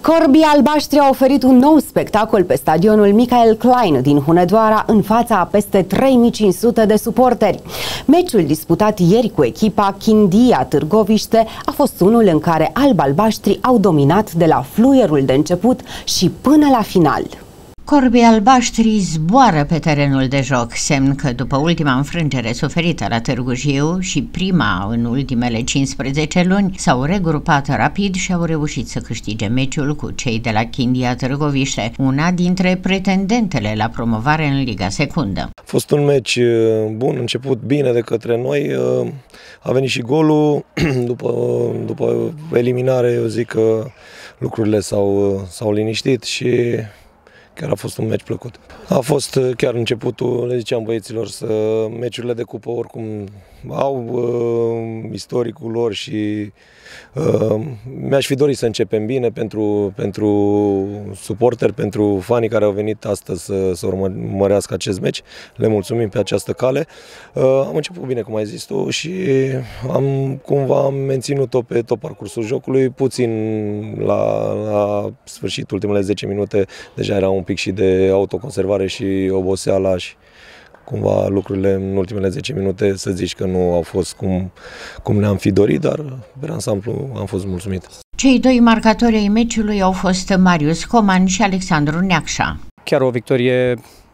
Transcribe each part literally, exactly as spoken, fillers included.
Corbii albaștri au oferit un nou spectacol pe stadionul Michael Klein din Hunedoara în fața a peste trei mii cinci sute de suporteri. Meciul disputat ieri cu echipa Chindia Târgoviște a fost unul în care alb-albaștri au dominat de la fluierul de început și până la final. Corbii albaștri zboară pe terenul de joc, semn că după ultima înfrângere suferită la Târgu Jiu și prima în ultimele cincisprezece luni, s-au regrupat rapid și au reușit să câștige meciul cu cei de la Chindia Târgoviște, una dintre pretendentele la promovare în Liga Secundă. A fost un meci bun, început bine de către noi, a venit și golul, după, după eliminare eu zic că lucrurile s-au, s-au liniștit și chiar a fost un meci plăcut. A fost chiar începutul, le ziceam băieților, să meciurile de cupă oricum au uh, istoricul lor și uh, mi-aș fi dorit să începem bine pentru, pentru suporteri, pentru fanii care au venit astăzi să, să urmărească acest meci. Le mulțumim pe această cale. Uh, am început bine, cum ai zis tu, și am cumva am menținut-o pe tot parcursul jocului, puțin la, la sfârșit, ultimele zece minute, deja era un pic și de autoconservare și oboseala și cumva lucrurile în ultimele zece minute să zici că nu au fost cum, cum ne-am fi dorit, dar pe ansamblu am fost mulțumit. Cei doi marcatori ai meciului au fost Marius Coman și Alexandru Neacșa. Chiar o victorie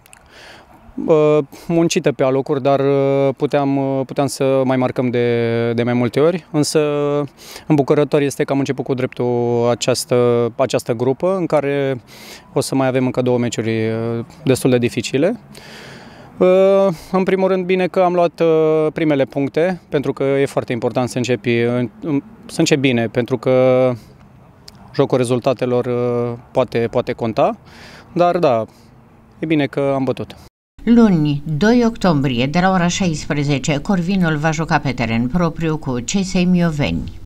uh, muncită pe alocuri, dar puteam, puteam să mai marcăm de, de mai multe ori, însă îmbucurător este că am început cu dreptul această, această grupă în care o să mai avem încă două meciuri destul de dificile. În primul rând, bine că am luat primele puncte, pentru că e foarte important să începi, să începi bine, pentru că jocul rezultatelor poate, poate conta, dar da, e bine că am bătut. Luni, doi octombrie, de la ora șaisprezece, Corvinul va juca pe teren propriu cu C S Mioveni.